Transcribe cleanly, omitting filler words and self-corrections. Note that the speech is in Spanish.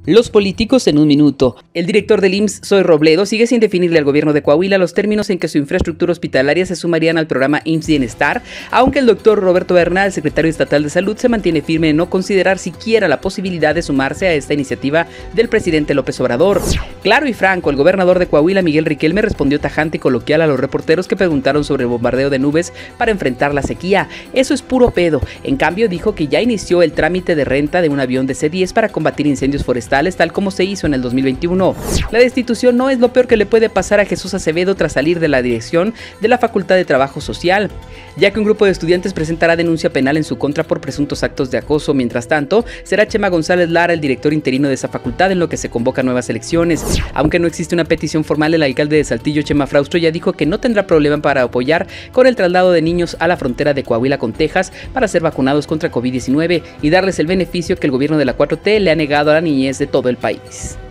Los políticos en un minuto. El director del IMSS, Zoe Robledo, sigue sin definirle al gobierno de Coahuila los términos en que su infraestructura hospitalaria se sumarían al programa IMSS Bienestar, aunque el doctor Roberto Bernal, secretario estatal de Salud, se mantiene firme en no considerar siquiera la posibilidad de sumarse a esta iniciativa del presidente López Obrador. Claro y franco, el gobernador de Coahuila, Miguel Riquelme, respondió tajante y coloquial a los reporteros que preguntaron sobre el bombardeo de nubes para enfrentar la sequía. Eso es puro pedo. En cambio, dijo que ya inició el trámite de renta de un avión de C-10 para combatir incendios forestales, tal como se hizo en el 2021. La destitución no es lo peor que le puede pasar a Jesús Acevedo tras salir de la dirección de la Facultad de Trabajo Social, ya que un grupo de estudiantes presentará denuncia penal en su contra por presuntos actos de acoso. Mientras tanto, será Chema González Lara el director interino de esa facultad, en lo que se convocan nuevas elecciones. Aunque no existe una petición formal, el alcalde de Saltillo, Chema Fraustro, ya dijo que no tendrá problema para apoyar con el traslado de niños a la frontera de Coahuila con Texas para ser vacunados contra COVID-19 y darles el beneficio que el gobierno de la 4T le ha negado a la niñez de todo el país.